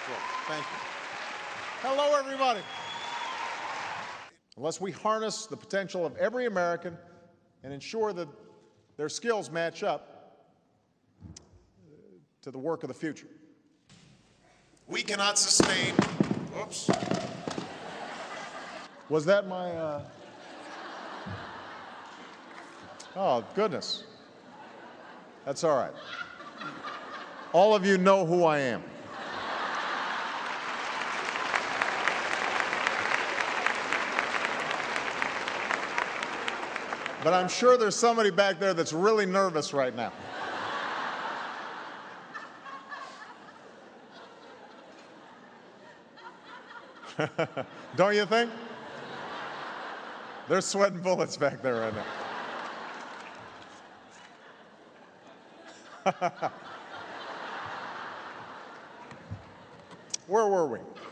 floor. Thank you. Hello, everybody. Unless we harness the potential of every American and ensure that their skills match up to the work of the future, we cannot sustain. Oops. Was that my? Oh, goodness. That's all right. All of you know who I am. But I'm sure there's somebody back there that's really nervous right now. Don't you think? They're sweating bullets back there right now. Where were we?